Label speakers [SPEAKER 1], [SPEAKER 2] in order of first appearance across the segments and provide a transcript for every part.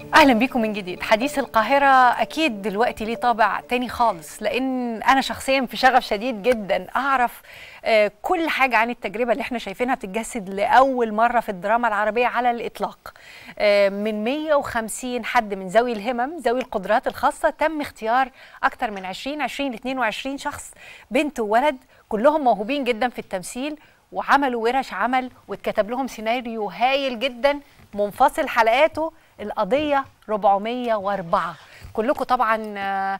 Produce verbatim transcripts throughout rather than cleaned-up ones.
[SPEAKER 1] أهلا بيكم من جديد. حديث القاهرة أكيد دلوقتي ليه طابع تاني خالص، لأن أنا شخصيا في شغف شديد جدا أعرف آه كل حاجة عن التجربة اللي احنا شايفينها بتتجسد لأول مرة في الدراما العربية على الإطلاق. آه من مية وخمسين حد من ذوي الهمم ذوي القدرات الخاصة تم اختيار أكتر من عشرين عشرين اتنين وعشرين شخص، بنت وولد، كلهم موهوبين جدا في التمثيل، وعملوا ورش عمل واتكتب لهم سيناريو هايل جدا منفصل حلقاته القضية أربعمية وأربعة. كلكم طبعا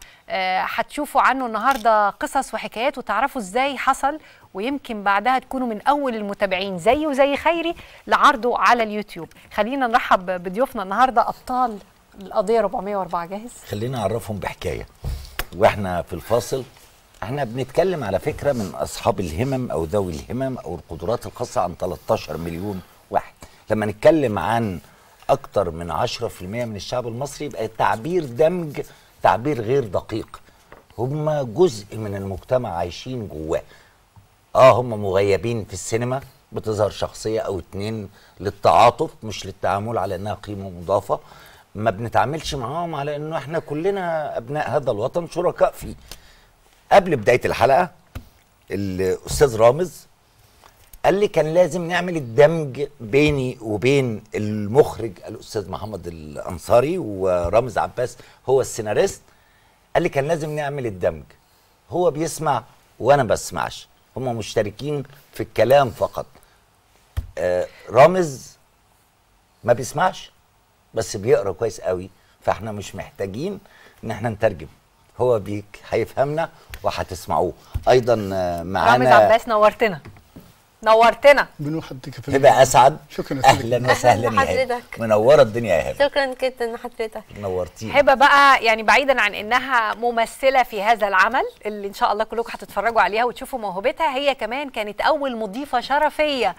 [SPEAKER 1] هتشوفوا عنه النهاردة قصص وحكايات وتعرفوا ازاي حصل، ويمكن بعدها تكونوا من أول المتابعين زي وزي خيري لعرضه على اليوتيوب. خلينا نرحب بضيوفنا النهاردة أبطال القضية أربعمية وأربعة. جاهز؟
[SPEAKER 2] خلينا أعرفهم بحكاية واحنا في الفاصل. احنا بنتكلم على فكرة من أصحاب الهمم أو ذوي الهمم أو القدرات الخاصة عن تلتاشر مليون واحد. لما نتكلم عن أكتر من عشرة في المية من الشعب المصري يبقى التعبير دمج، تعبير غير دقيق. هم جزء من المجتمع عايشين جواه. اه هم مغيبين في السينما، بتظهر شخصية أو اتنين للتعاطف مش للتعامل على أنها قيمة مضافة. ما بنتعاملش معاهم على أنه احنا كلنا أبناء هذا الوطن شركاء فيه. قبل بداية الحلقة الأستاذ رامز قال لي كان لازم نعمل الدمج بيني وبين المخرج الأستاذ محمد الأنصاري ورامز عباس هو السيناريست. قال لي كان لازم نعمل الدمج، هو بيسمع وأنا بسمعش، هم مشتركين في الكلام فقط. آه رامز ما بيسمعش بس بيقرأ كويس قوي، فاحنا مش محتاجين ان احنا نترجم، هو بيك هيفهمنا وهتسمعوه. ايضا معانا
[SPEAKER 1] رامز عباس. نورتنا نورتنا.
[SPEAKER 3] بنوحدك في
[SPEAKER 2] هبه اسعد.
[SPEAKER 3] شكرا.
[SPEAKER 2] اهلا وسهلا يا هبه، منوره الدنيا يا هبه.
[SPEAKER 4] شكرا جدا حضرتك،
[SPEAKER 2] نورتينا.
[SPEAKER 1] هبه بقى يعني بعيدا عن انها ممثله في هذا العمل اللي ان شاء الله كلكم هتتفرجوا عليها وتشوفوا موهبتها، هي كمان كانت اول مضيفه شرفيه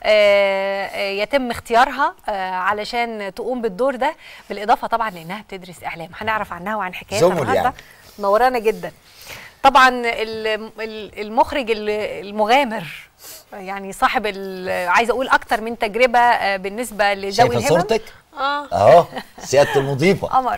[SPEAKER 1] يتم اختيارها علشان تقوم بالدور ده، بالاضافه طبعا لانها بتدرس اعلام. هنعرف عنها وعن حكايتها النهارده يعني. نورانا جدا. طبعا المخرج المغامر، يعني صاحب عايزه اقول اكتر من تجربه بالنسبه لذوي الهمم.
[SPEAKER 2] شايفه صورتك؟
[SPEAKER 1] اه
[SPEAKER 2] اهو سياده المضيفه
[SPEAKER 1] قمر.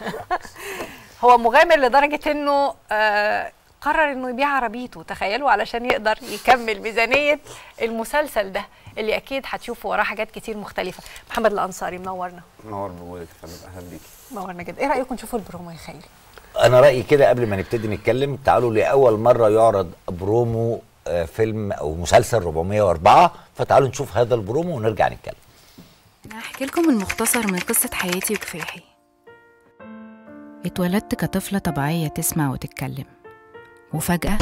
[SPEAKER 1] هو مغامر لدرجه انه آه قرر انه يبيع عربيته، تخيلوا، علشان يقدر يكمل ميزانيه المسلسل ده اللي اكيد هتشوفوا وراه حاجات كتير مختلفه. محمد الانصاري منورنا.
[SPEAKER 5] منور بوجودك يا فندم، اهلا بيكي.
[SPEAKER 1] منورنا جدا. ايه رايكم نشوفوا البرومو يا خيري؟
[SPEAKER 2] انا رايي كده قبل ما نبتدي نتكلم، تعالوا لاول مره يعرض برومو فيلم او مسلسل أربعمية وأربعة، فتعالوا نشوف هذا البرومو ونرجع نتكلم.
[SPEAKER 6] هحكي لكم المختصر من قصة حياتي وكفاحي. اتولدت كطفلة طبيعية تسمع وتتكلم، وفجأة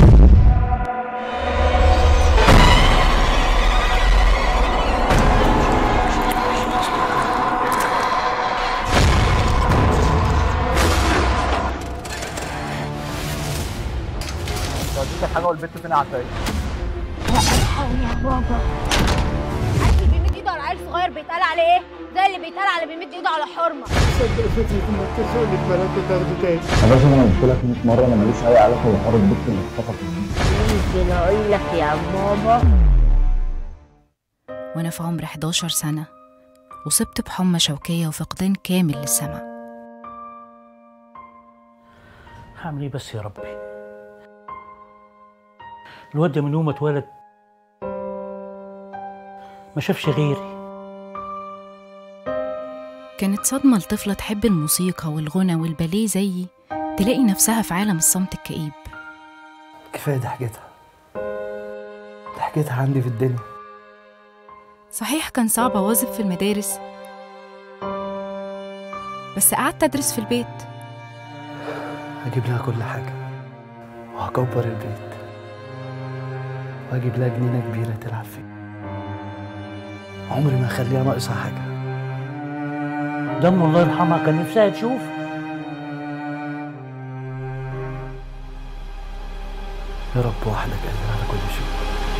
[SPEAKER 7] دي حاجه والبت فين عتايه؟
[SPEAKER 8] يا بابا، عارف اللي بيمد ايده على عيل صغير بيتقال عليه ايه؟ زي اللي بيتقال على بيمد ايده على حرمه.
[SPEAKER 3] صدق فترة انك تسوي لك بنات تاخده تاني.
[SPEAKER 7] يا باشا انا قلت لك مية مره انا ماليش اي علاقه بحوار البت اللي اتخطفت دي.
[SPEAKER 8] ممكن اقول لك يا بابا؟
[SPEAKER 6] وانا في عمر حداشر سنة وصبت بحمى شوكية وفقدان كامل للسمع.
[SPEAKER 9] هعمل ايه بس يا ربي؟ الواد ده من يوم ما اتولد ما شافش غيري.
[SPEAKER 6] كانت صدمة لطفلة تحب الموسيقى والغنى والباليه زيي تلاقي نفسها في عالم الصمت الكئيب.
[SPEAKER 7] كفايه ضحكتها ضحكتها عندي في الدنيا.
[SPEAKER 6] صحيح كان صعب أواظب في المدارس، بس قعدت أدرس في البيت.
[SPEAKER 7] هجيب لها كل حاجه وهكبر البيت واجيب لها جنينه كبيره تلعب فيها، عمري ما اخليها ناقصها حاجه.
[SPEAKER 9] دم الله يرحمها كان نفسها تشوف.
[SPEAKER 7] يا رب وحدك قادر على كل شيء.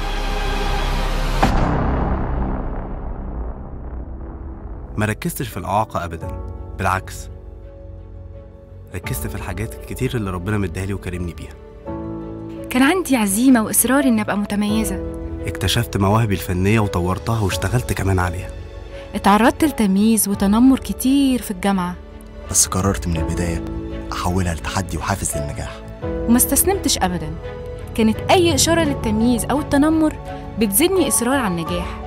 [SPEAKER 5] ما ركزتش في الإعاقة أبدا، بالعكس ركزت في الحاجات الكتير اللي ربنا مديها لي وكرمني بيها.
[SPEAKER 6] كان عندي عزيمة وإصرار إني أبقى متميزة.
[SPEAKER 5] اكتشفت مواهبي الفنية وطورتها واشتغلت كمان عليها.
[SPEAKER 6] اتعرضت لتمييز وتنمر كتير في الجامعة،
[SPEAKER 4] بس قررت من البداية أحولها لتحدي وحافز للنجاح.
[SPEAKER 6] وما استسلمتش أبداً، كانت أي إشارة للتمييز أو التنمر بتزيدني إصرار على النجاح.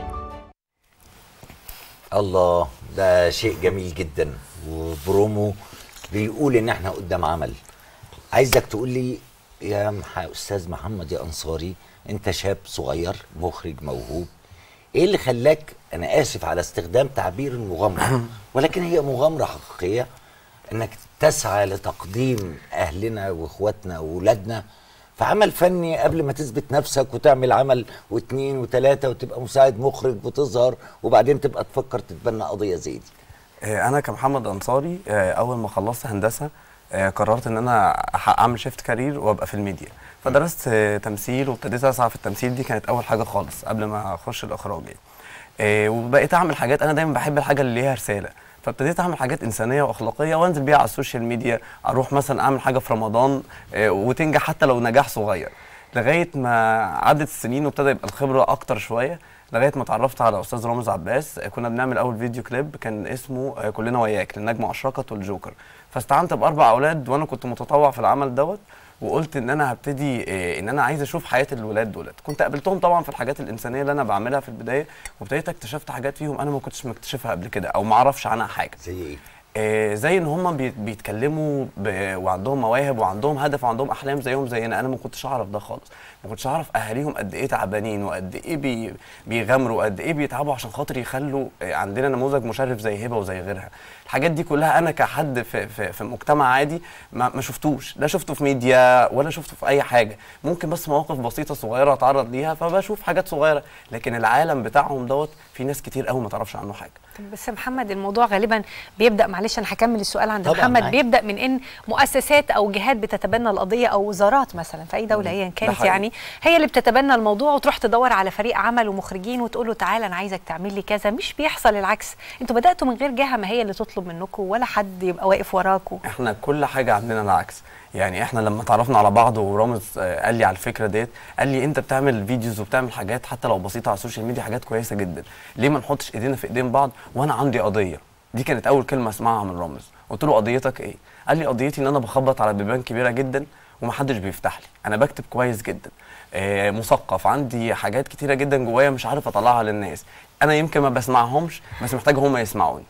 [SPEAKER 2] الله، ده شيء جميل جدا، وبرومو بيقول ان احنا قدام عمل. عايزك تقول لي يا مح... استاذ محمد يا انصاري، انت شاب صغير مخرج موهوب، ايه اللي خلاك، انا اسف على استخدام تعبير المغامره ولكن هي مغامره حقيقيه، انك تسعى لتقديم اهلنا واخواتنا واولادنا في عمل فني قبل ما تثبت نفسك وتعمل عمل واثنين وثلاثه وتبقى مساعد مخرج وتظهر وبعدين تبقى تفكر تتبنى قضيه زي دي؟
[SPEAKER 5] انا كمحمد انصاري اول ما خلصت هندسه قررت ان انا اعمل شيفت كارير وابقى في الميديا، فدرست تمثيل وابتديت اسعى في التمثيل. دي كانت اول حاجه خالص قبل ما اخش الاخراج يعني. وبقيت اعمل حاجات، انا دايما بحب الحاجه اللي ليها رساله، فابتديت اعمل حاجات انسانيه واخلاقيه وانزل بيها على السوشيال ميديا. اروح مثلا اعمل حاجه في رمضان وتنجح حتى لو نجاح صغير، لغايه ما عدت السنين وابتدى يبقى الخبره اكتر شويه، لغايه ما اتعرفت على استاذ رامز عباس. كنا بنعمل اول فيديو كليب كان اسمه كلنا وياك للنجمه اشرقت والجوكر، فاستعنت باربع اولاد وانا كنت متطوع في العمل دوت، وقلت ان انا هبتدي ان انا عايز اشوف حياه الولاد دولت. كنت قابلتهم طبعا في الحاجات الانسانيه اللي انا بعملها في البدايه، وابتديت اكتشفت حاجات فيهم انا ما كنتش مكتشفها قبل كده او ما اعرفش عنها حاجه.
[SPEAKER 2] زي ايه؟
[SPEAKER 5] آه زي ان هم بيتكلموا وعندهم مواهب وعندهم هدف وعندهم احلام زيهم زينا. انا ما كنتش اعرف ده خالص، ما كنتش اعرف اهاليهم قد ايه تعبانين وقد ايه بي بيغامروا وقد ايه بيتعبوا عشان خاطر يخلوا عندنا نموذج مشرف زي هبه وزي غيرها. الحاجات دي كلها انا كحد في في, في مجتمع عادي ما, ما شفتوش، لا شفته في ميديا ولا شفته في اي حاجه، ممكن بس مواقف بسيطه صغيره اتعرض ليها فبشوف حاجات صغيره، لكن العالم بتاعهم دوت في ناس كتير قوي ما تعرفش عنه حاجه.
[SPEAKER 1] بس محمد الموضوع غالبا بيبدا، معلش انا هكمل السؤال عند محمد،
[SPEAKER 2] معاك.
[SPEAKER 1] بيبدا من ان مؤسسات او جهات بتتبنى القضيه او وزارات مثلا في اي دوله ايا كانت يعني هي اللي بتتبنى الموضوع وتروح تدور على فريق عمل ومخرجين وتقول له تعالى انا عايزك تعمل لي كذا. مش بيحصل العكس، انتوا بداتوا من غير جهه ما هي اللي تطلب منكم ولا حد يبقى واقف وراكم.
[SPEAKER 5] احنا كل حاجه عندنا العكس يعني. احنا لما اتعرفنا على بعض ورامز قال لي على الفكره ديت، قال لي انت بتعمل فيديوز وبتعمل حاجات حتى لو بسيطه على السوشيال ميديا، حاجات كويسه جدا، ليه ما نحطش ايدينا في ايدين بعض وانا عندي قضيه. دي كانت اول كلمه اسمعها من رامز. قلت له قضيتك ايه؟ قال لي قضيتي ان انا بخبط على بيبان كبيره جدا ومحدش بيفتح لي، انا بكتب كويس جدا، آه مثقف، عندي حاجات كتيره جدا جوايا مش عارف اطلعها للناس، انا يمكن ما بسمعهمش بس محتاج هم يسمعوني.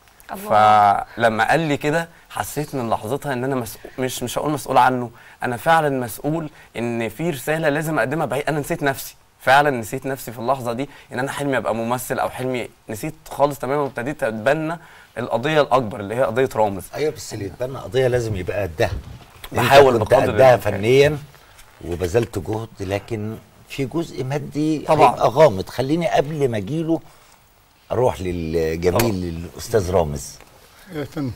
[SPEAKER 5] فلما قال لي كده حسيت من لحظتها ان انا مسؤول، مش مش هقول مسؤول عنه، انا فعلا مسؤول ان في رساله لازم اقدمها بعيد. انا نسيت نفسي، فعلا نسيت نفسي في اللحظه دي، ان انا حلمي ابقى ممثل او حلمي نسيت خالص تماما، وابتديت اتبنى القضيه الاكبر اللي هي قضيه رامز.
[SPEAKER 2] ايوه بس اللي يتبنى قضيه لازم يبقى قدها.
[SPEAKER 5] بحاول
[SPEAKER 2] بقدر قدها فنيا وبذلت جهد، لكن في جزء مادي
[SPEAKER 5] طبعا
[SPEAKER 2] هيبقى غامض. خليني قبل ما اجيله اروح للجميل الاستاذ رامز.
[SPEAKER 3] يا فندم،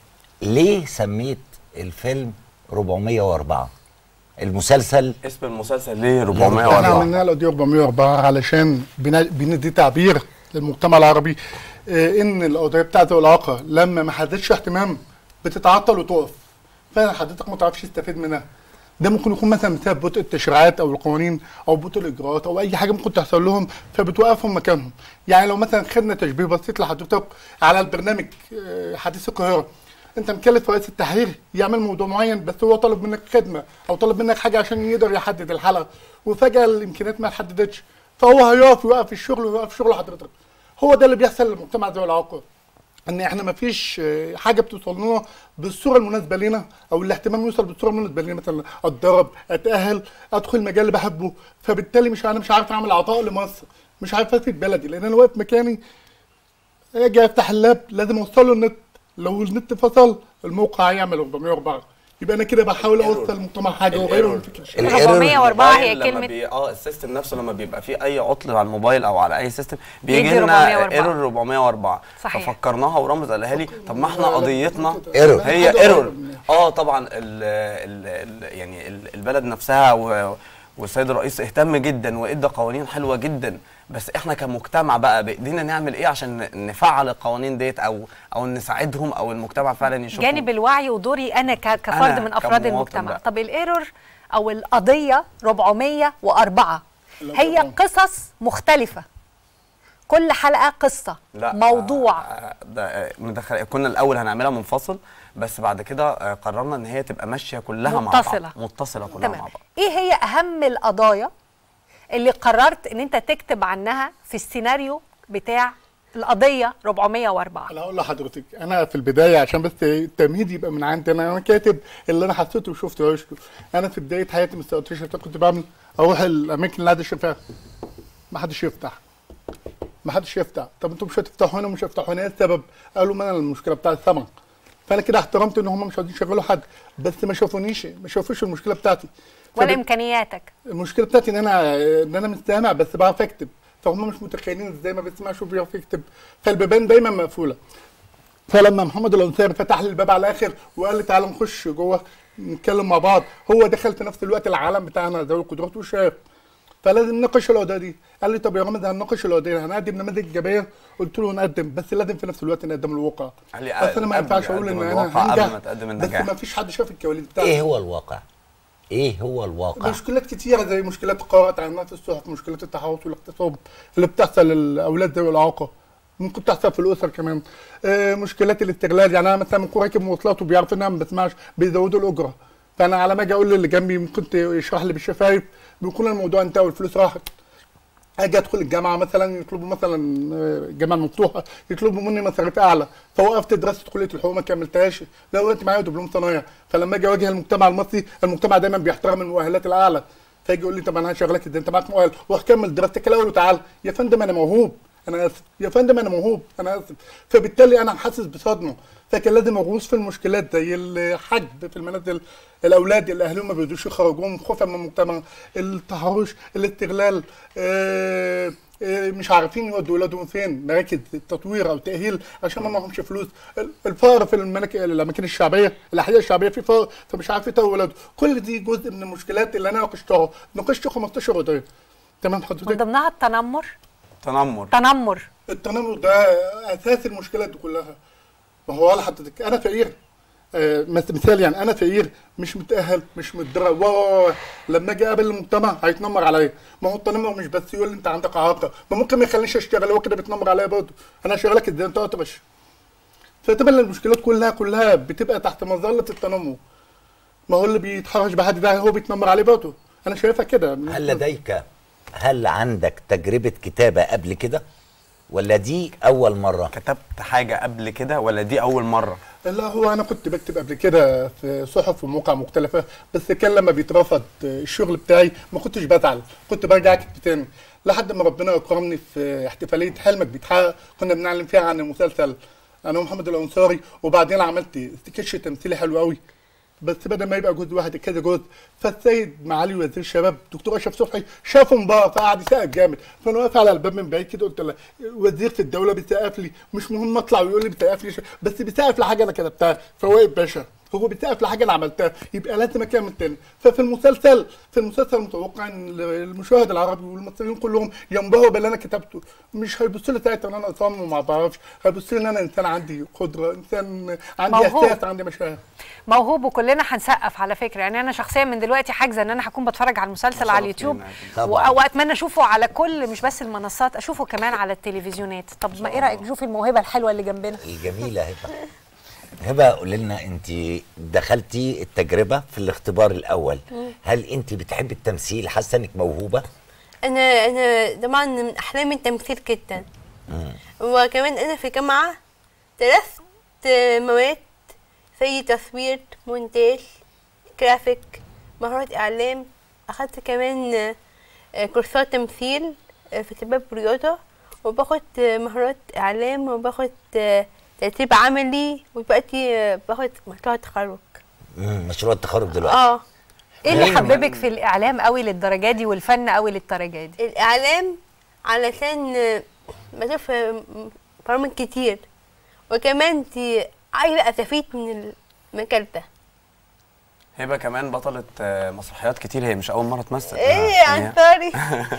[SPEAKER 2] ليه سميت الفيلم أربعمية وأربعة؟ المسلسل
[SPEAKER 5] اسم المسلسل ليه أربعمية وأربعة؟
[SPEAKER 3] احنا عملنا القضيه أربعمية وأربعة علشان بندي تعبير للمجتمع العربي اه ان القضيه بتاعت الاعاقه لما ما حددش اهتمام بتتعطل وتقف، فحضرتك ما تعرفش تستفيد منها. ده ممكن يكون مثلا بسبب بطء التشريعات او القوانين او بطء الاجراءات او اي حاجه ممكن تحصل لهم فبتوقفهم مكانهم. يعني لو مثلا خدنا تشبيه بسيط لحضرتك على البرنامج حديث القاهره، انت مكلف رئيس التحرير يعمل موضوع معين بس هو طلب منك خدمه او طلب منك حاجه عشان يقدر يحدد الحلقه، وفجاه الامكانيات ما اتحددتش، فهو هيقف يوقف الشغل ويوقف شغل حضرتك. هو ده اللي بيحصل للمجتمع ذوي الاعاقه، ان احنا ما فيش حاجه بتوصل لنا بالصوره المناسبه لنا او الاهتمام يوصل بالصوره المناسبه لنا، مثلا اتدرب، اتاهل، ادخل مجال اللي بحبه، فبالتالي مش انا مش عارف اعمل عطاء لمصر، مش عارف افيد بلدي، لان انا واقف مكاني اجي افتح اللاب لازم اوصل له النت، لو النت فصل الموقع هيعمل أربعمية وأربعة، يبقى انا كده بحاول اوصل للمجتمع حاجه وغيره من فكره.
[SPEAKER 1] أربعمية وأربعة هي كلمه
[SPEAKER 5] بي... اه السيستم نفسه لما بيبقى فيه اي عطل على الموبايل او على اي سيستم بيجي لنا ايرور أربعمية وأربعة.
[SPEAKER 1] صحيح.
[SPEAKER 5] ففكرناها ورامز قالها لي طب ما احنا قضيتنا
[SPEAKER 2] ايرور
[SPEAKER 5] هي ايرور. اه طبعا ال ال ال يعني البلد نفسها و... والسيد الرئيس اهتم جدا وادى قوانين حلوه جدا، بس احنا كمجتمع بقى بايدينا نعمل ايه عشان نفعل القوانين ديت او او نساعدهم او المجتمع فعلا يشوف
[SPEAKER 1] جانب الوعي ودوري انا كفرد أنا من افراد المجتمع. بقى. طب الايرور او القضيه أربعمية وأربعة هي قصص مختلفه كل حلقه قصه
[SPEAKER 5] لا
[SPEAKER 1] موضوع.
[SPEAKER 5] آه ده آه مدخل كنا الاول هنعملها منفصل، بس بعد كده آه قررنا ان هي تبقى ماشيه كلها
[SPEAKER 1] متصلة.
[SPEAKER 5] مع بعض متصله كلها
[SPEAKER 1] تمام.
[SPEAKER 5] مع بعض.
[SPEAKER 1] ايه هي اهم القضايا اللي قررت ان انت تكتب عنها في السيناريو بتاع القضيه أربعمية وأربعة؟
[SPEAKER 3] انا هقول لحضرتك، انا في البدايه عشان بس التمهيد يبقى من عندي، انا انا كاتب اللي انا حسيته وشفته وعشته. انا في بدايه حياتي من ستاشر كنت بعمل اروح الاماكن اللي محدش يفتح، ما حدش يفتح ما حدش يفتح طب انتوا مش هتفتحوا هنا ومش هتفتحوا هنا، ايه السبب؟ قالوا ما انا المشكله بتاع الثمن. فانا كده احترمت ان هم مش عايزين يشغلوا حد، بس ما شافونيش ما شافوش المشكله بتاعتي
[SPEAKER 1] ولا امكانياتك.
[SPEAKER 3] المشكله بتاعتي ان انا ان انا مستمع بس بعرف اكتب، فهم مش متخيلين ازاي ما بيسمعش وبيعرف يكتب، فالبيبان دايما مقفوله. فلما محمد الانصاري فتح لي الباب على الاخر وقال لي تعالى نخش جوه نتكلم مع بعض، هو دخل في نفس الوقت العالم بتاعنا ذوي القدرات وشاف، فلازم نناقش القضيه دي. قال لي طب يا رامز هنناقش القضيه، هنقدم نماذج ايجابيه، قلت له نقدم بس لازم في نفس الوقت نقدم الواقع.
[SPEAKER 5] قال لي
[SPEAKER 3] بس انا ما ينفعش اقول ان انا
[SPEAKER 5] قبل
[SPEAKER 3] هنجح
[SPEAKER 5] ما تقدم النجاح،
[SPEAKER 3] بس ما فيش حد شاف الكواليس بتاعتي.
[SPEAKER 2] ايه هو الواقع؟ ايه هو الواقع؟
[SPEAKER 3] مشكلات كتيره زي مشكلات قراءة عنها في الصحف، مشكلات التحوط والاغتصاب اللي بتحصل للاولاد ذوي الاعاقه، ممكن تحصل في الاسر كمان. آه مشكلات الاستغلال، يعني انا مثلا من راكب مواصلات وبيعرف ان انا ما بسمعش بيزودوا الاجره، فانا على ما اجي اقول للي جنبي ممكن يشرح لي بالشفايف بيكون الموضوع انتهى والفلوس راحت. اجي ادخل الجامعه مثلا يطلبوا مثلا الجامعه المفتوحه يطلبوا مني مصاريف اعلى، فوقفت دراسه كليه الحقوق ما كملتهاش، دلوقتي معايا دبلوم صنايع، فلما اجي اواجه المجتمع المصري، المجتمع دايما بيحترم المؤهلات الاعلى، فيجي يقول لي طب انا هشغلك ازاي انت معاك مؤهل وهكمل دراستك الاول وتعالى. يا فندم انا موهوب، انا اسف، يا فندم انا موهوب، انا اسف. فبالتالي انا حاسس بصدمه، فكان لازم اغوص في المشكلات زي الحجب في المنازل، الاولاد اللي اهلهم ما بيرضوش يخرجوهم خوفا من المجتمع، التحرش، الاستغلال، آه آه مش عارفين يودوا اولادهم فين، مراكز تطوير او تاهيل عشان ما معهمش فلوس، الفقر في المناكب الاماكن الشعبيه، الاحياء الشعبيه في فقر فمش عارف يتوه اولاده، كل دي جزء من المشكلات اللي انا ناقشتها، ناقشت خمستاشر قضيه. تمام حضرتك؟
[SPEAKER 1] من ضمنها التنمر.
[SPEAKER 5] تنمر
[SPEAKER 1] تنمر
[SPEAKER 3] التنمر ده اساس المشكلات دي كلها. ما هو على حضرتك انا فقير، آه مثال يعني انا فقير مش متاهل مش متدرب، لما اجي اقابل المجتمع هيتنمر عليا. ما هو التنمر مش بس يقول لي انت عندك اعاقه، ما ممكن ما يخلينيش اشتغل، هو كده بيتنمر عليا برضه، انا هشغلك ازاي انت اطرش. فتبقى المشكلات كلها كلها بتبقى تحت مظله التنمر. ما هو اللي بيتحرش بحد ده هو بيتنمر عليه برضه، انا شايفها كده.
[SPEAKER 2] هل لديك هل عندك تجربه كتابه قبل كده؟ ولا دي أول مرة؟
[SPEAKER 5] كتبت حاجة قبل كده ولا دي أول مرة؟
[SPEAKER 3] لا هو أنا كنت بكتب قبل كده في صحف ومواقع مختلفة، بس كان لما بيترفض الشغل بتاعي ما كنتش بزعل، كنت برجع أكتب تاني لحد ما ربنا أكرمني في احتفالية حلمك بيتحقق، كنا بنعلن فيها عن المسلسل أنا ومحمد الأنصاري، وبعدين عملت سكتش تمثيلي حلو قوي، بس بدل ما يبقى جزء واحد كذا جزء. فالسيد معالي وزير الشباب دكتور اشرف صبحي شافه من بره فقعد يسقف جامد، فانا واقف على الباب من بعيد كده قلت له وزير في الدوله بيسقف لي، مش مهم اطلع ويقول لي بيسقف لي، بس بيسقف لحاجه انا كتبتها، فواقف باشا هو بيسقف لحاجه انا عملتها يبقى لازم اكمل تاني. ففي المسلسل في المسلسل متوقع ان المشاهد العربي والمصريين كلهم ينبهروا باللي انا كتبته، مش هيبصوا لي ساعتها ان انا اصمم وما بعرفش، هيبصوا لي ان انا انسان عندي قدره، انسان عندي احساس، عندي مشاعر،
[SPEAKER 1] موهوب، وكلنا هنسقف على فكره. يعني انا شخصيا من دلوقتي حاجزه ان انا هكون بتفرج على المسلسل على اليوتيوب، واتمنى اشوفه على كل مش بس المنصات، اشوفه كمان على التلفزيونات. طب ما ايه رايك نشوف الموهبه الحلوه اللي جنبنا
[SPEAKER 2] الجميله هبه؟ هبه قولي لنا، انت دخلتي التجربه في الاختبار الاول، هل انت بتحبي التمثيل؟ حاسه انك موهوبه؟
[SPEAKER 10] انا انا طبعا من احلامي التمثيل جدا، وكمان انا في جامعه درست مواد زي تصوير، مونتاج، جرافيك، مهارات اعلام، اخدت كمان كورسات تمثيل في شباب رياضه، وباخد مهارات اعلام، وباخد تدريب عملي، ودلوقتي باخد مشروع التخرج.
[SPEAKER 2] امم مشروع التخرج دلوقتي.
[SPEAKER 10] اه
[SPEAKER 1] ايه اللي حببك في الاعلام قوي للدرجه دي والفن قوي للدرجه دي؟
[SPEAKER 10] الاعلام علشان بشوف برامج كتير، وكمان انت عايزه استفيد من المجال ده.
[SPEAKER 5] هبه كمان بطلة مسرحيات كتير، هي مش اول مره تمثل.
[SPEAKER 10] ايه يا انصاري؟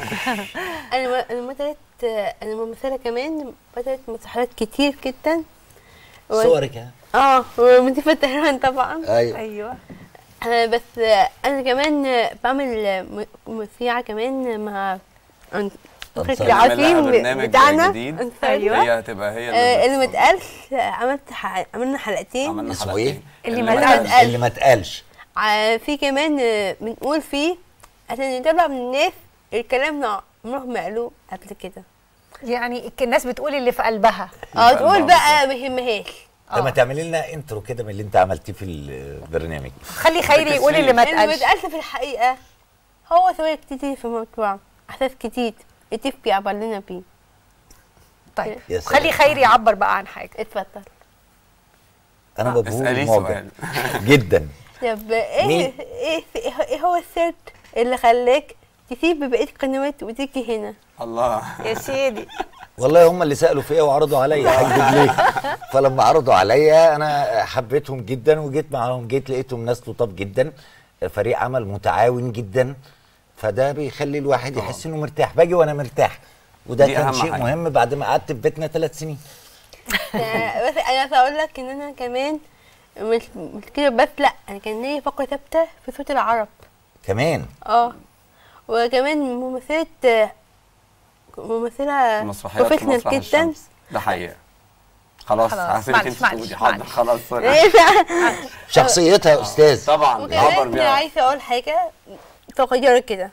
[SPEAKER 10] انا انا مثلت انا ممثله كمان، بطلت مسرحيات كتير جدا.
[SPEAKER 2] و... صورك
[SPEAKER 10] اه ومضيفه طهران طبعا.
[SPEAKER 2] ايوه
[SPEAKER 10] ايوه آه بس انا كمان بعمل مذيعه كمان مع مخرج
[SPEAKER 2] أنصاري.
[SPEAKER 10] العظيم بتاعنا
[SPEAKER 5] جديد.
[SPEAKER 10] أيوة.
[SPEAKER 5] هي هتبقى هي
[SPEAKER 10] آه اللي ما اتقالش عملت ح... عملنا حلقتين.
[SPEAKER 5] عملنا
[SPEAKER 2] اسمه
[SPEAKER 5] حلقتين.
[SPEAKER 2] ايه؟
[SPEAKER 10] اللي
[SPEAKER 2] اللي
[SPEAKER 10] ما
[SPEAKER 2] ما
[SPEAKER 10] اتقالش.
[SPEAKER 2] اللي ما اتقالش.
[SPEAKER 10] ع- في كمان آه، بنقول فيه عشان نطلع من الناس الكلام اللي عمرهم ما قالوه قبل كده.
[SPEAKER 1] يعني الناس بتقول اللي في قلبها.
[SPEAKER 10] اه تقول بقى ما يهمهاش.
[SPEAKER 2] طب ما تعملي لنا انترو كده من اللي انت عملتيه في البرنامج.
[SPEAKER 1] خلي خيري يقول اللي ما
[SPEAKER 10] اللي ما
[SPEAKER 1] اتقالش.
[SPEAKER 10] اتقالش في الحقيقة هو سؤال كتير في الموضوع، احساس جديد التيف بيعبر لنا بيه.
[SPEAKER 1] طيب
[SPEAKER 2] يا سلام.
[SPEAKER 1] خلي خيري يعبر بقى عن حاجه.
[SPEAKER 10] اتفضل.
[SPEAKER 2] انا مبهور
[SPEAKER 5] اسأليه
[SPEAKER 2] معجب جدا.
[SPEAKER 10] طب ايه
[SPEAKER 2] مين؟
[SPEAKER 10] ايه ايه هو السر اللي خلاك تسيب بقية القنوات وتيجي هنا؟
[SPEAKER 5] الله
[SPEAKER 1] يا سيدي.
[SPEAKER 2] والله هم اللي سالوا فيا وعرضوا عليا هكذب ليه؟ فلما عرضوا عليا انا حبيتهم جدا وجيت معاهم، جيت لقيتهم ناس لطاف جدا، فريق عمل متعاون جدا، فده بيخلي الواحد يحس انه مرتاح، باجي وانا مرتاح، وده
[SPEAKER 5] دي
[SPEAKER 2] كان
[SPEAKER 5] أهم
[SPEAKER 2] شيء
[SPEAKER 5] حاجة.
[SPEAKER 2] مهم بعد ما قعدت في بيتنا ثلاث سنين.
[SPEAKER 10] بس انا عايزه اقول لك ان انا كمان مش مش كده بس، لا انا كان ليا فقره ثابته في صوت العرب.
[SPEAKER 2] كمان
[SPEAKER 10] اه وكمان ممثله ممثله
[SPEAKER 5] مسرحيات في
[SPEAKER 10] بروفيشنال
[SPEAKER 5] مسرح
[SPEAKER 10] جدا.
[SPEAKER 5] الشمس. ده حقيقة. خلاص
[SPEAKER 1] خلاص،
[SPEAKER 5] هسيبك
[SPEAKER 1] معلش،
[SPEAKER 5] انت
[SPEAKER 1] معلش،
[SPEAKER 5] تقولي. حاضر
[SPEAKER 1] معلش.
[SPEAKER 5] خلاص سوري.
[SPEAKER 10] ايه بقى؟
[SPEAKER 2] شخصيتها يا استاذ.
[SPEAKER 5] طبعا بيعبر
[SPEAKER 10] وكمان
[SPEAKER 5] بيها.
[SPEAKER 10] عايزه اقول حاجه صغيره كده.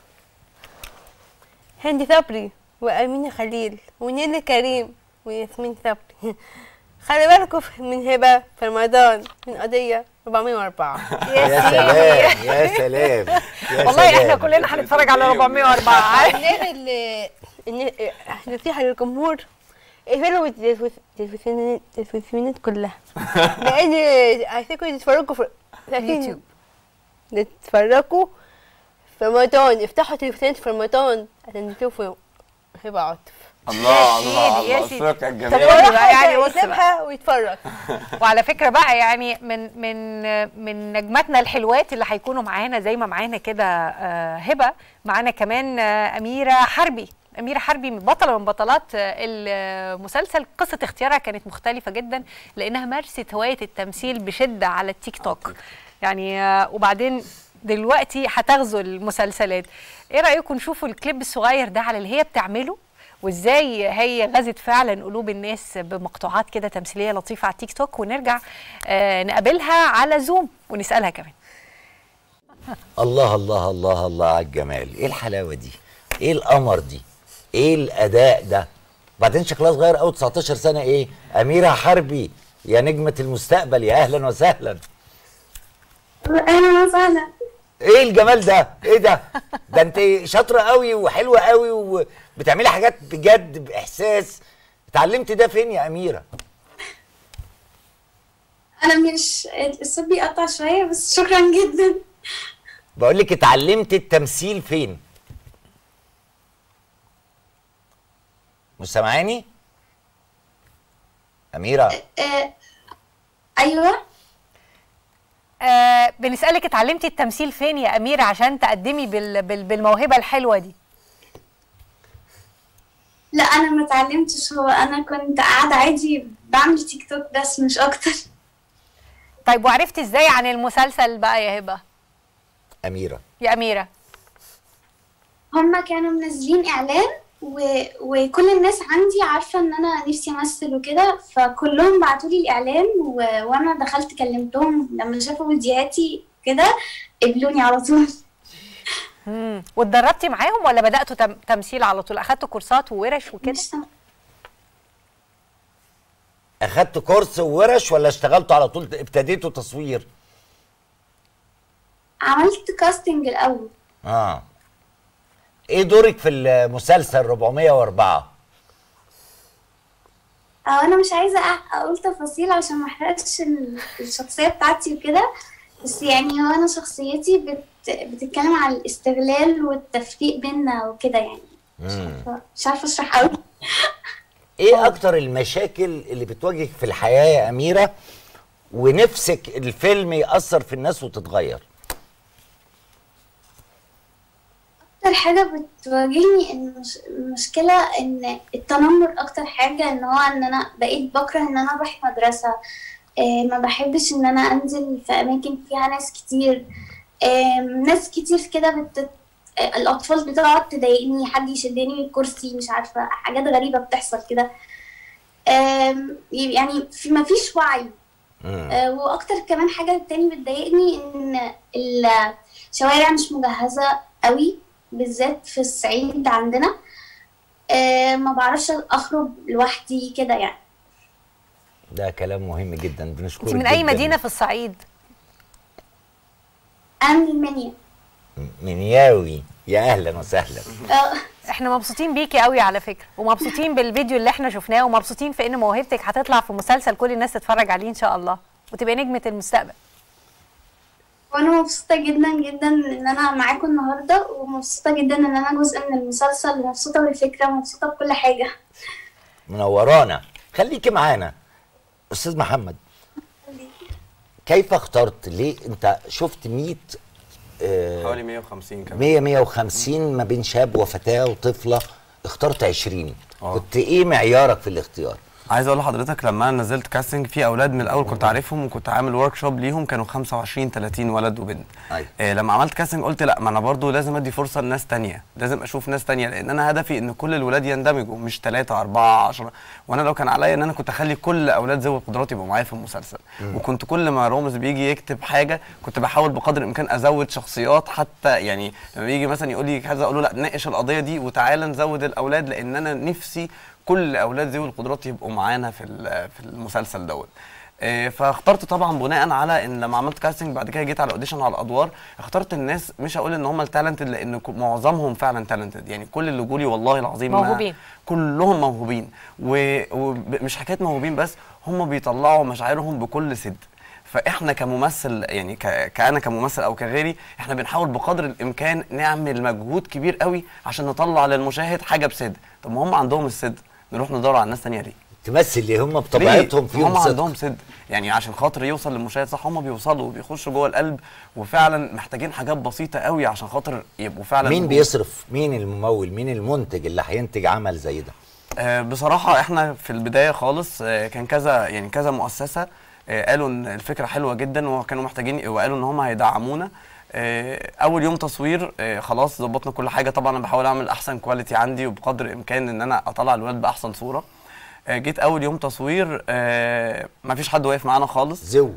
[SPEAKER 10] هند صبري وامينه خليل ونيلي كريم وياسمين صبري خلي بالكم من هبه في رمضان من قضيه أربعمية وأربعة.
[SPEAKER 2] يا سلام يا سلام يا
[SPEAKER 1] والله احنا
[SPEAKER 2] سلام.
[SPEAKER 1] كلنا هنتفرج على أربعمية وأربعة.
[SPEAKER 10] الناس اللي اللي- نصيحه للجمهور اقفلوا التلفزيونات التلفزيونات كلها، لان عايزينكم تتفرجوا في
[SPEAKER 1] يوتيوب.
[SPEAKER 10] تتفرجوا في رمضان، افتحوا التلفزيونات في رمضان عشان تشوفوا هبه عاطف.
[SPEAKER 5] الله
[SPEAKER 1] سيدي،
[SPEAKER 5] الله
[SPEAKER 1] يا
[SPEAKER 5] الله
[SPEAKER 1] سيدي.
[SPEAKER 5] الصوت
[SPEAKER 1] طب
[SPEAKER 5] الجميل.
[SPEAKER 1] قولي بقى، يعني
[SPEAKER 10] يعني
[SPEAKER 1] بص بقى.
[SPEAKER 10] يسيبها ويتفرج.
[SPEAKER 1] وعلى فكره بقى يعني من من من نجماتنا الحلوات اللي هيكونوا معانا زي ما معانا كده آه، هبه، معانا كمان آه، اميره حربي. أميرة حربي من بطلة من بطلات المسلسل. قصة اختيارها كانت مختلفة جدا لأنها مارست هواية التمثيل بشدة على التيك توك يعني، وبعدين دلوقتي هتغزو المسلسلات. ايه رأيكم نشوفوا الكليب الصغير ده على اللي هي بتعمله وازاي هي غزت فعلا قلوب الناس بمقطوعات كده تمثيلية لطيفة على التيك توك، ونرجع آه نقابلها على زوم ونسألها كمان.
[SPEAKER 2] الله الله الله الله على الجمال، ايه الحلاوة دي؟ ايه القمر دي؟ ايه الاداء ده؟ بعدين شكلها صغير قوي، تسعتاشر سنه. ايه اميره حربي يا نجمه المستقبل، يا اهلا وسهلا.
[SPEAKER 11] اهلا وسهلا.
[SPEAKER 2] ايه الجمال ده؟ ايه ده؟ ده انت شاطره قوي وحلوه قوي وبتعملي حاجات بجد باحساس. اتعلمتي ده فين يا اميره؟
[SPEAKER 11] انا مش الصوت بيقطع شويه بس شكرا جدا.
[SPEAKER 2] بقول لك اتعلمتي التمثيل فين؟ مش سامعاني؟ أميرة.
[SPEAKER 11] آه أيوة.
[SPEAKER 1] آه بنسألك اتعلمتي التمثيل فين يا أميرة عشان تقدمي بال بال بالموهبة الحلوة دي؟
[SPEAKER 11] لا أنا ما اتعلمتش، هو أنا كنت قاعدة عادي بعمل تيك توك بس مش أكتر.
[SPEAKER 1] طيب وعرفتي ازاي عن المسلسل بقى يا هبة؟
[SPEAKER 2] أميرة.
[SPEAKER 1] يا أميرة.
[SPEAKER 11] هما كانوا منزلين إعلان و... وكل الناس عندي عارفة ان انا نفسي امثل وكده، فكلهم بعتولي الاعلان و... وانا دخلت كلمتهم لما شافوا فيديوهاتي كده قبلوني على طول.
[SPEAKER 1] امم واتدربتي معاهم ولا بدأتوا تم... تمثيل على طول؟ اخدتوا كورسات وورش وكده؟
[SPEAKER 2] اخدتوا كورس وورش ولا اشتغلتوا على طول ابتديتوا تصوير؟
[SPEAKER 11] عملت كاستنج الاول.
[SPEAKER 2] اه ايه دورك في المسلسل أربعمية وأربعة؟
[SPEAKER 11] اه انا مش عايزه اقول تفاصيل عشان ما احرقش الشخصيه بتاعتي وكده، بس يعني هو انا شخصيتي بت... بتتكلم على الاستغلال والتفريق بيننا وكده يعني. مش عارفه مش عارفه اشرح قوي.
[SPEAKER 2] ايه اكتر المشاكل اللي بتواجهك في الحياه يا اميره ونفسك الفيلم يأثر في الناس وتتغير؟
[SPEAKER 11] اكتر حاجه بتواجهني المش... المشكله ان التنمر، اكتر حاجه ان هو ان انا بقيت بكره ان انا اروح مدرسه، آه ما بحبش ان انا انزل في اماكن فيها ناس كتير، آه ناس كتير كده بت... آه، الاطفال بتقعد تضايقني، حد يشدني من الكرسي، مش عارفه حاجات غريبه بتحصل كده. آم، يعني في ما فيش وعي. آه، واكتر كمان حاجه تاني بتضايقني ان الشوارع مش مجهزه قوي، بالذات في الصعيد عندنا. آه، ما بعرفش اخرج لوحدي كده يعني.
[SPEAKER 2] ده كلام مهم جدا، بنشكرك.
[SPEAKER 1] انت من اي
[SPEAKER 2] جداً.
[SPEAKER 1] مدينه في الصعيد؟
[SPEAKER 11] انا من المنيا.
[SPEAKER 2] منياوي، يا اهلا وسهلا.
[SPEAKER 1] احنا مبسوطين بيكي قوي على فكره، ومبسوطين بالفيديو اللي احنا شفناه، ومبسوطين في ان موهبتك هتطلع في مسلسل كل الناس تتفرج عليه ان شاء الله، وتبقى نجمه المستقبل.
[SPEAKER 11] وانا مبسوطه جدا جدا ان انا معاكم النهارده، ومبسوطه جدا ان انا جزء من المسلسل، ومبسوطه بالفكره، ومبسوطه بكل حاجه.
[SPEAKER 2] منورانا، خليكي معانا. استاذ محمد، كيف اخترت؟ ليه انت شفت مية آه
[SPEAKER 5] حوالي مية وخمسين كمان،
[SPEAKER 2] مية مية وخمسين ما بين شاب وفتاه وطفله، اخترت عشرين؟ أوه. كنت ايه معيارك في الاختيار؟
[SPEAKER 5] عايز اقول لحضرتك لما انا نزلت كاستنج في اولاد من الاول كنت عارفهم، وكنت عامل ورك شوب ليهم، كانوا خمسة وعشرين تلاتين ولد وبنت.
[SPEAKER 2] أيوة.
[SPEAKER 5] آه لما عملت كاستنج قلت لا، ما انا برضو لازم ادي فرصه لناس تانية، لازم اشوف ناس تانية، لان انا هدفي ان كل الولاد يندمجوا، مش ثلاثة أربعة عشرة. وانا لو كان عليا ان انا كنت اخلي كل اولاد ذوي القدرات يبقوا معايا في المسلسل. م. وكنت كل ما رامز بيجي يكتب حاجه كنت بحاول بقدر الامكان ازود شخصيات، حتى يعني لما بيجي مثلا يقول لي كذا اقول له لا ناقش القضيه دي وتعالى نزود الاولاد، لان انا نفسي كل اولاد ذوي القدرات يبقوا معانا في في المسلسل دوت. إيه فاخترت طبعا بناء على ان لما عملت كاستنج بعد كده جيت على الاوديشن على الادوار، اخترت الناس مش هقول ان هم التالنتد لان معظمهم فعلا تالنتد، يعني كل اللي جولي والله العظيم
[SPEAKER 1] موهوبين،
[SPEAKER 5] كلهم موهوبين، ومش حكايه موهوبين بس، هم بيطلعوا مشاعرهم بكل صدق. فاحنا كممثل يعني كأنا كممثل او كغيري، احنا بنحاول بقدر الامكان نعمل مجهود كبير قوي عشان نطلع للمشاهد حاجه بصدق. طب ما هم عندهم الصدق، نروح ندور على ناس ثانيه ليه؟
[SPEAKER 2] تمثل ليه؟ هم بطبيعتهم فيهم
[SPEAKER 5] هم
[SPEAKER 2] صدق.
[SPEAKER 5] عندهم صدق، يعني عشان خاطر يوصل للمشاهد صح هم بيوصلوا وبيخشوا جوه القلب، وفعلا محتاجين حاجات بسيطه قوي عشان خاطر يبقوا فعلا.
[SPEAKER 2] مين بيصرف؟ مين الممول؟ مين المنتج اللي هينتج عمل زي ده؟
[SPEAKER 5] آه بصراحه احنا في البدايه خالص آه كان كذا يعني كذا مؤسسه آه قالوا ان الفكره حلوه جدا وكانوا محتاجين، وقالوا ان هم هيدعمونا. آه اول يوم تصوير آه خلاص ظبطنا كل حاجه، طبعا انا بحاول اعمل احسن كواليتي عندي وبقدر الامكان ان انا اطلع الولاد باحسن صوره. آه جيت اول يوم تصوير آه ما فيش حد واقف معانا خالص،
[SPEAKER 2] زو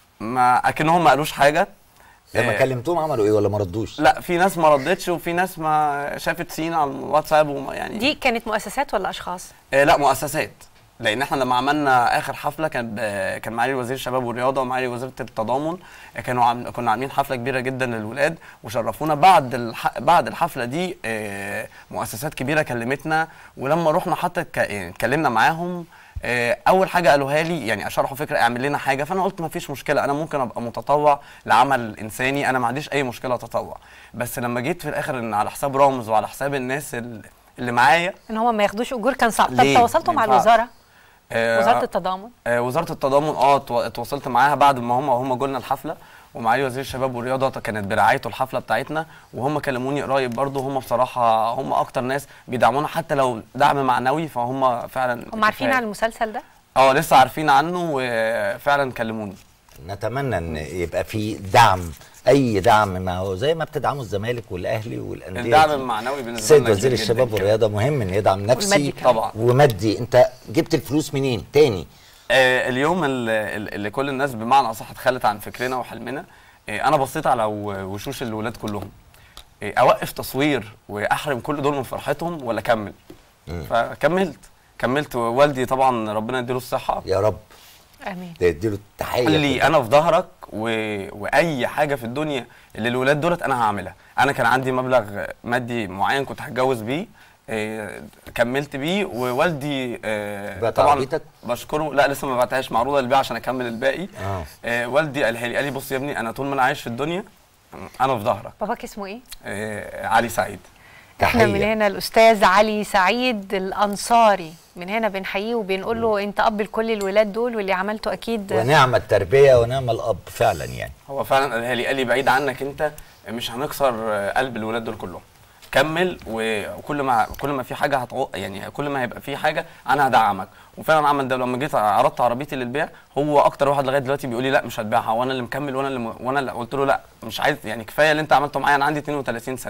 [SPEAKER 5] ما اكنهم ما قالوش حاجه.
[SPEAKER 2] لما آه كلمتوهم عملوا ايه ولا ما ردوش؟
[SPEAKER 5] لا في ناس ما ردتش، وفي ناس ما شافت سين على الواتساب وما يعني.
[SPEAKER 1] دي كانت مؤسسات ولا اشخاص؟
[SPEAKER 5] آه لا مؤسسات، لان احنا لما عملنا اخر حفله كان كان معالي وزير الشباب والرياضه ومعالي وزيره التضامن، كانوا عم... كنا عاملين حفله كبيره جدا للولاد وشرفونا. بعد الح... بعد الحفله دي آه مؤسسات كبيره كلمتنا، ولما رحنا حتى ك... يعني اتكلمنا معاهم آه اول حاجه قالوها لي يعني شرحوا فكره اعمل لنا حاجه، فانا قلت ما فيش مشكله، انا ممكن ابقى متطوع لعمل انساني، انا ما عنديش اي مشكله اتطوع. بس لما جيت في الاخر ان على حساب رامز وعلى حساب الناس اللي معايا
[SPEAKER 1] ان هم ما ياخدوش اجور كان صعب. طب تواصلتوا مع الوزاره؟ آه وزاره التضامن؟
[SPEAKER 5] آه وزاره التضامن اه اتواصلت معاها بعد ما هم هم جولنا الحفله، ومعالي وزير الشباب والرياضه كانت برعايته الحفله بتاعتنا، وهم كلموني قريب برضو. هم بصراحه هم اكتر ناس بيدعمونا حتى لو دعم معنوي، فهم فعلا.
[SPEAKER 1] هم عارفين عن المسلسل ده؟
[SPEAKER 5] اه لسه عارفين عنه وفعلا كلموني.
[SPEAKER 2] نتمنى ان يبقى في دعم، اي دعم، ما هو زي ما بتدعموا الزمالك والاهلي والانديه.
[SPEAKER 5] الدعم المعنوي بالنسبه لنا
[SPEAKER 2] السيد وزير الشباب والرياضه مهم ان يدعم نفسي
[SPEAKER 5] طبعا
[SPEAKER 2] ومادي. انت جبت الفلوس منين تاني؟
[SPEAKER 5] آه اليوم اللي, اللي كل الناس بمعنى اصح اتخلت عن فكرنا وحلمنا، آه انا بصيت على وشوش الولاد كلهم، آه اوقف تصوير واحرم كل دول من فرحتهم ولا اكمل؟ م. فكملت كملت والدي طبعا ربنا يديله الصحه
[SPEAKER 2] يا رب،
[SPEAKER 1] امين،
[SPEAKER 2] يديله التحيه،
[SPEAKER 5] قال لي انا في ظهرك و... واي حاجه في الدنيا اللي الولاد دولت انا هعملها. انا كان عندي مبلغ مادي معين كنت هتجوز بيه، إيه كملت بيه، ووالدي إيه
[SPEAKER 2] طبعا عربيتك؟
[SPEAKER 5] بشكره، لا لسه ما بعتهاش، معروضه للبيع عشان اكمل الباقي. اه إيه والدي قالها لي، قال لي بص يا ابني انا طول ما انا عايش في الدنيا انا في ظهرك.
[SPEAKER 1] باباك اسمه ايه؟
[SPEAKER 5] إيه علي سعيد.
[SPEAKER 1] احنا من هنا الاستاذ علي سعيد الانصاري من هنا بنحييه وبنقول له انت اب لكل الولاد دول، واللي عملته اكيد
[SPEAKER 2] ونعم التربيه ونعم الاب فعلا. يعني
[SPEAKER 5] هو فعلا قالها لي، قال لي بعيد عنك انت مش هنكسر قلب الولاد دول كلهم، كمل، وكل ما كل ما في حاجه هتعو يعني كل ما هيبقى في حاجه انا هدعمك. وفعلا عمل ده. لما جيت عرضت عربيتي للبيع هو اكتر واحد لغايه دلوقتي بيقول لي لا مش هتبيعها، وانا اللي مكمل وانا اللي م... وانا اللي قلت له لا مش عايز، يعني كفايه اللي انت عملته معايا، انا عندي اتنين وتلاتين سنه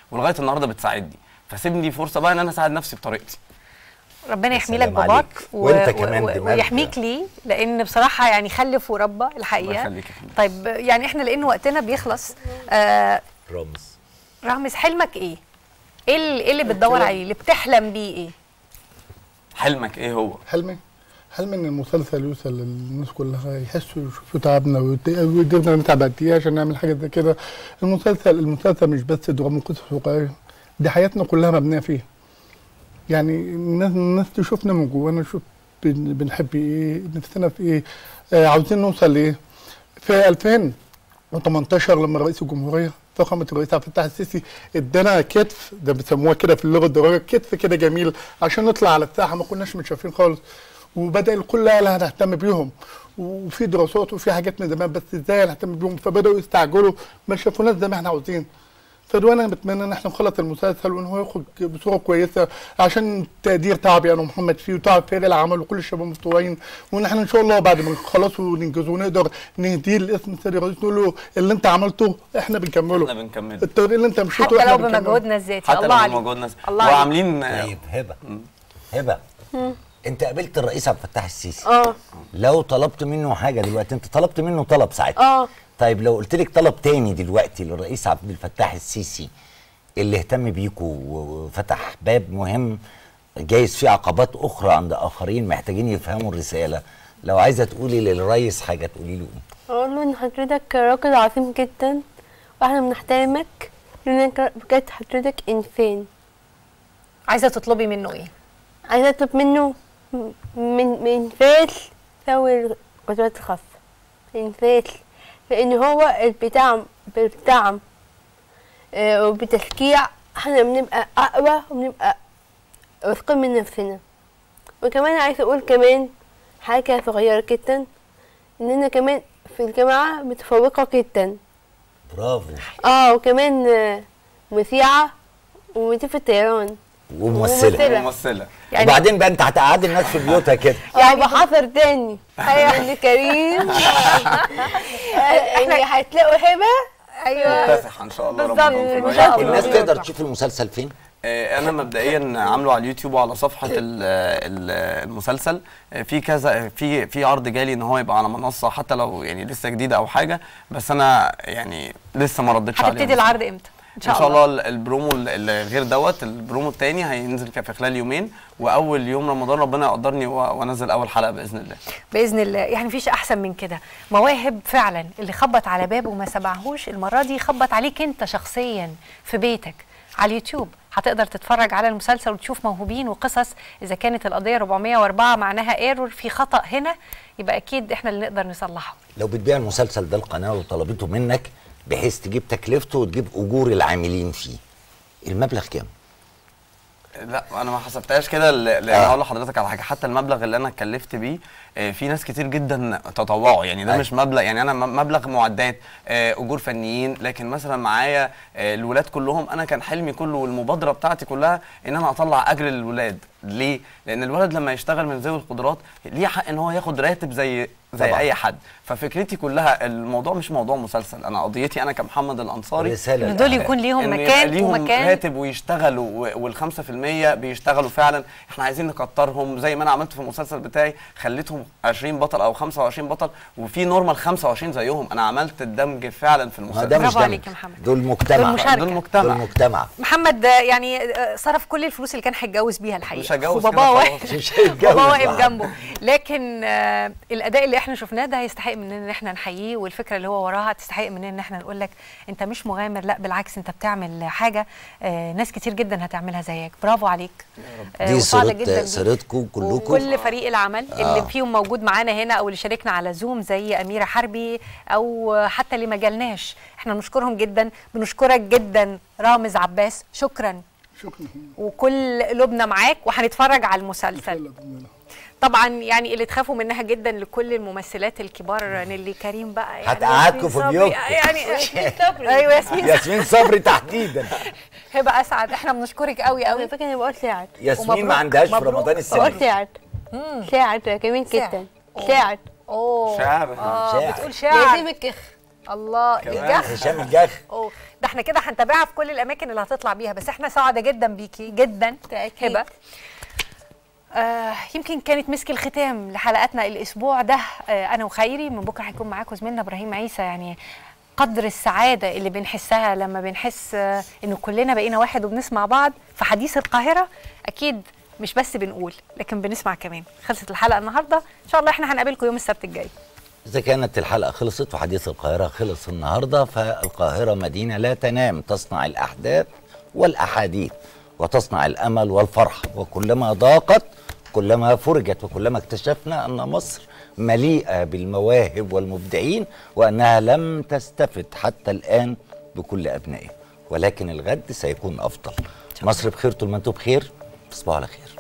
[SPEAKER 5] ولغايه النهارده بتساعدني، فسيبني فرصه بقى ان انا اساعد نفسي بطريقتي.
[SPEAKER 1] ربنا يحمي لك باباك و...
[SPEAKER 2] وانت كمان
[SPEAKER 1] و... ويحميك ليه، لان بصراحه يعني خلف وربى الحقيقه.
[SPEAKER 5] الله يخليك.
[SPEAKER 1] طيب يعني احنا لان وقتنا بيخلص، آه
[SPEAKER 2] رامز
[SPEAKER 1] رامز حلمك ايه؟ ايه اللي, إيه اللي بتدور عليه، اللي بتحلم بيه ايه؟
[SPEAKER 5] حلمك ايه هو؟
[SPEAKER 3] حلمي حلمي ان المسلسل يوصل للناس كلها، يحسوا يشوفوا تعبنا وقدرنا نتعب قد ايه عشان نعمل حاجه زي كده. المسلسل المسلسل مش بس دراما وقصص واقعيه، دي حياتنا كلها مبنيه فيها. يعني الناس الناس تشوفنا من جوانا، نشوف بن بنحب ايه، نفسنا في ايه، آه عاوزين نوصل لايه. في ألفين وتمنتاشر لما رئيس الجمهوريه فخامه الرئيس عبد الفتاح السيسي ادانا كتف، ده بيسموها كده في اللغه الدراسيه كتف كده جميل عشان نطلع على الساحه، ما كناش متشافين خالص، وبدا الكل قال هنهتم بيهم، وفي دراسات وفي حاجات من زمان، بس ازاي هنهتم بيهم؟ فبداوا يستعجلوا، ما شافوناش زي ما احنا عاوزين. فدوانا بتمنى ان احنا نخلص المسلسل وان هو يخرج بصوره كويسه، عشان تقدير تعبي انا ومحمد فيه وتعب فريق العمل وكل الشباب مفتوحين، وان احنا ان شاء الله بعد ما نخلص وننجزه ونقدر نهديه لاسم السيد الرئيس، نقول له اللي انت عملته احنا بنكمله،
[SPEAKER 5] احنا بنكمله
[SPEAKER 3] الطريق اللي انت مشيته
[SPEAKER 1] حتى
[SPEAKER 3] احنا
[SPEAKER 1] لو
[SPEAKER 3] بنكمله.
[SPEAKER 1] بمجهودنا الذاتي.
[SPEAKER 5] حتى
[SPEAKER 1] الله
[SPEAKER 5] لو
[SPEAKER 1] عليك،
[SPEAKER 5] بمجهودنا
[SPEAKER 1] الله عليك.
[SPEAKER 5] وعاملين.
[SPEAKER 2] طيب هبه هبه انت قابلت الرئيس عبد الفتاح السيسي،
[SPEAKER 10] اه
[SPEAKER 2] لو طلبت منه حاجه دلوقتي، انت طلبت منه طلب ساعتها،
[SPEAKER 10] اه
[SPEAKER 2] طيب لو قلت لك طلب تاني دلوقتي للرئيس عبد الفتاح السيسي اللي اهتم بيكوا وفتح باب مهم جايز فيه عقبات اخرى عند اخرين محتاجين يفهموا الرساله، لو عايزه تقولي للرئيس حاجه تقولي له ايه؟
[SPEAKER 10] اقول له ان حضرتك راجل عظيم جدا واحنا بنحترمك، لانك بجد حضرتك انسان.
[SPEAKER 1] عايزه تطلبي منه ايه؟
[SPEAKER 10] عايزه اطلب منه من من فعل ذوي القدرات الخاصه، من فعل، لان هو البدعم بالدعم آه وبتشجيع احنا بنبقى اقوى وبنبقى واثقين من نفسنا. وكمان عايزه اقول كمان حاجه صغيره جدا، اننا كمان في الجامعه متفوقه جدا.
[SPEAKER 2] برافو.
[SPEAKER 10] اه وكمان آه مذيعه ومضيفه طيران
[SPEAKER 2] وممثله
[SPEAKER 5] وممثله
[SPEAKER 2] يعني وبعدين بقى انت هتقعدي الناس في بيوتها كده
[SPEAKER 10] يعني بحضر تاني. ايوه اللي كريم احنا هتلاقوا هبه.
[SPEAKER 1] ايوه
[SPEAKER 5] متفق ان شاء الله
[SPEAKER 1] بالظبط.
[SPEAKER 2] الناس تقدر تشوف المسلسل فين؟
[SPEAKER 5] انا مبدئيا عامله على اليوتيوب وعلى صفحه المسلسل، في كذا في في عرض جالي ان هو يبقى على منصه حتى لو يعني لسه جديده او حاجه، بس انا يعني لسه ما ردتش عليه.
[SPEAKER 1] هتبتدي العرض امتى؟
[SPEAKER 5] ان شاء, إن شاء الله. الله البرومو اللي غير دوت البرومو الثاني هينزل في خلال يومين، واول يوم رمضان ربنا يقدرني وانزل اول حلقه باذن الله.
[SPEAKER 1] باذن الله. يعني مفيش احسن من كده. مواهب فعلا، اللي خبط على بابه وما سمعهوش المره دي خبط عليك انت شخصيا في بيتك على اليوتيوب. هتقدر تتفرج على المسلسل وتشوف موهوبين وقصص. اذا كانت القضيه أربعمية وأربعة معناها ايرور، في خطا هنا، يبقى اكيد احنا اللي نقدر نصلحه.
[SPEAKER 2] لو بتبيع المسلسل ده القناه وطلبته منك بحيث تجيب تكلفته وتجيب اجور العاملين فيه، المبلغ كام؟
[SPEAKER 5] لا انا ما حسبتهاش كده، لان آه. اقول لحضرتك على حاجه، حتى المبلغ اللي انا اتكلفت بيه في ناس كتير جدا تطوعوا، يعني ده آه. مش مبلغ، يعني انا مبلغ معدات اجور فنيين، لكن مثلا معايا الولاد كلهم، انا كان حلمي كله والمبادره بتاعتي كلها ان انا اطلع اجر للولاد. ليه؟ لان الولد لما يشتغل من ذوي القدرات ليه حق ان هو ياخد راتب زي زي طبعا. اي حد. ففكرتي كلها الموضوع مش موضوع مسلسل، انا قضيتي انا كمحمد الانصاري
[SPEAKER 1] ان دول يكون ليهم مكان
[SPEAKER 5] ليهم
[SPEAKER 1] ومكان
[SPEAKER 5] راتب ويشتغلوا، والخمسة في المية بيشتغلوا فعلا. احنا عايزين نكترهم زي ما انا عملت في المسلسل بتاعي، خليتهم عشرين بطل او خمسة وعشرين بطل، وفي نورمال خمسة وعشرين زيهم. انا عملت الدمج فعلا في المسلسل.
[SPEAKER 2] برافو عليك يا محمد. دول مجتمع
[SPEAKER 5] دول مجتمع
[SPEAKER 2] دول مجتمع.
[SPEAKER 1] محمد يعني صرف كل الفلوس اللي كان هيتجوز بيها الحقيقه،
[SPEAKER 5] مش هتجوز
[SPEAKER 1] وباباه واقف باباه واقف جنبه، لكن آه الاداء اللي احنا شفناه ده يستحق مننا ان احنا نحييه، والفكره اللي هو وراها تستحق مننا ان احنا نقول لك انت مش مغامر، لا بالعكس انت بتعمل حاجه آه ناس كتير جدا هتعملها زيك. برافو عليك.
[SPEAKER 2] آه دي صورت صورتكم كلكم
[SPEAKER 1] وكل فريق العمل آه. اللي فيهم موجود معانا هنا او اللي شاركنا على زوم زي اميره حربي او حتى اللي ما جالناش، احنا بنشكرهم جدا. بنشكرك جدا رامز عباس، شكرا
[SPEAKER 3] شكرا،
[SPEAKER 1] وكل قلوبنا معاك، وهنتفرج على المسلسل طبعا. يعني اللي تخافوا منها جدا لكل الممثلات الكبار، نيلي كريم بقى يعني
[SPEAKER 2] هتقعدكم في بيوتكم
[SPEAKER 1] يعني ايوه ياسمين
[SPEAKER 2] ياسمين صبري تحديدا.
[SPEAKER 1] هبه اسعد، احنا بنشكرك قوي قوي.
[SPEAKER 10] فاكره اني بقول ساعد
[SPEAKER 2] ياسمين ما عندهاش في رمضان السنه
[SPEAKER 10] بقول ساعد ساعد جميل جدا. ساعد
[SPEAKER 1] اوه
[SPEAKER 5] شعر
[SPEAKER 1] اه بتقول شعر
[SPEAKER 10] لازم الكخ
[SPEAKER 1] الله الجخ
[SPEAKER 2] هشام الجخ.
[SPEAKER 1] اوه ده احنا كده هنتابعها في كل الاماكن اللي هتطلع بيها، بس احنا سعداء جدا بيكي جدا هبه. آه يمكن كانت مسك الختام لحلقاتنا الاسبوع ده. آه انا وخيري، من بكره هيكون معاكم زميلنا ابراهيم عيسى. يعني قدر السعاده اللي بنحسها لما بنحس آه انه كلنا بقينا واحد وبنسمع بعض في حديث القاهره، اكيد مش بس بنقول لكن بنسمع كمان. خلصت الحلقه النهارده، ان شاء الله احنا هنقابلكم يوم السبت الجاي.
[SPEAKER 2] إذا كانت الحلقة خلصت وحديث القاهرة خلص النهاردة، فالقاهرة مدينة لا تنام، تصنع الأحداث والأحاديث وتصنع الأمل والفرحة، وكلما ضاقت كلما فرجت، وكلما اكتشفنا أن مصر مليئة بالمواهب والمبدعين، وأنها لم تستفد حتى الآن بكل أبنائها، ولكن الغد سيكون أفضل. مصر بخير طول ما أنتم بخير. تصبحوا على خير.